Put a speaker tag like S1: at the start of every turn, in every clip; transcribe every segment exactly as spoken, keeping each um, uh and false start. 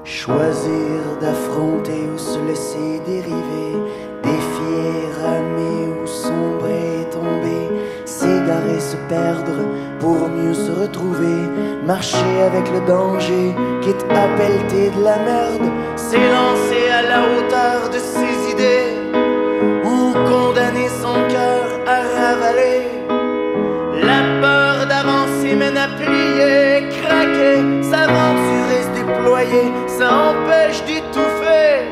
S1: Choisir d'affronter ou se laisser dériver, défier, ramer ou sombrer, tomber, s'égarer, se perdre pour mieux se retrouver, marcher avec le danger, quitte à pelleter de la merde, s'élancer à la hauteur de ses idées, ou condamner son cœur à ravaler. La peur d'avancer mène à plier, craquer, s'aventurer, se déployer, ça empêche d'étouffer.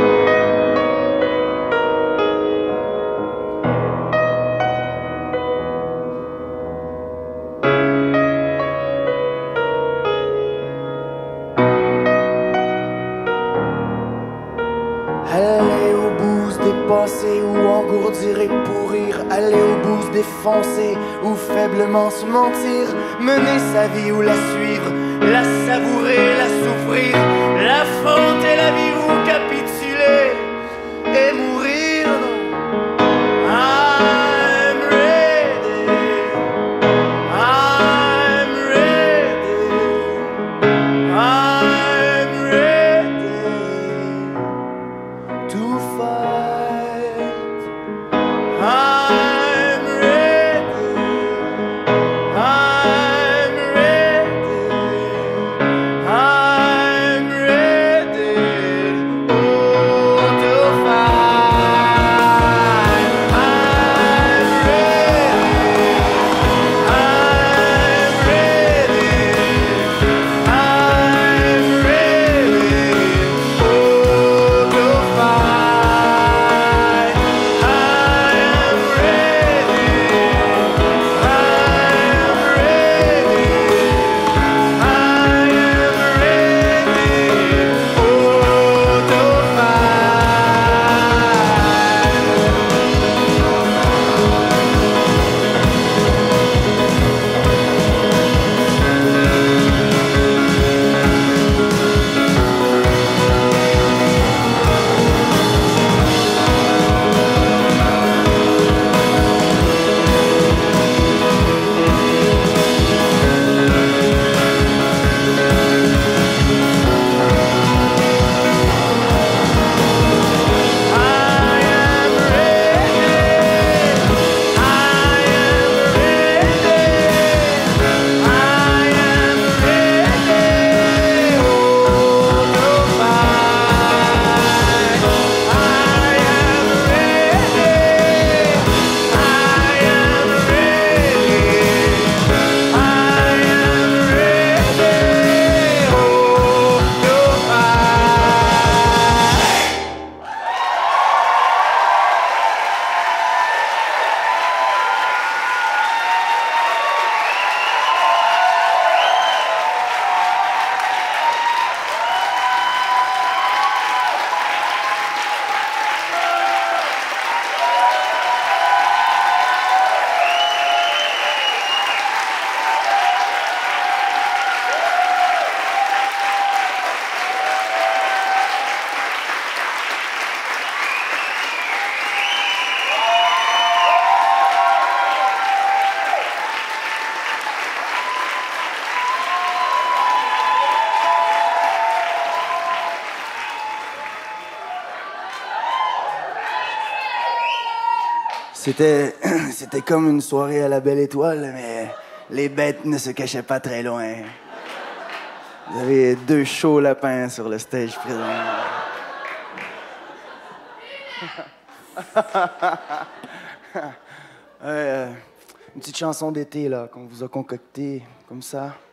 S1: Aller au bout, se dépasser ou engourdir et pourrir, aller au bout, se défoncer ou faiblement se mentir, mener sa vie ou la suivre, la savourer, la souffrir, l'affronter, la vivre ou capituler et mourir, non. I'm ready, I'm ready, I'm ready to fight. I'm ready, I'm ready, I'm ready, oh, to fight. I'm ready, I'm ready, I'm ready, oh, to fight. I am ready, I'm ready, I am ready, oh, to C'était, c'était comme une soirée à la Belle Étoile, mais les bêtes ne se cachaient pas très loin. Vous avez deux chauds lapins sur le stage présent. Ouais, euh, une petite chanson d'été là qu'on vous a concoctée comme ça.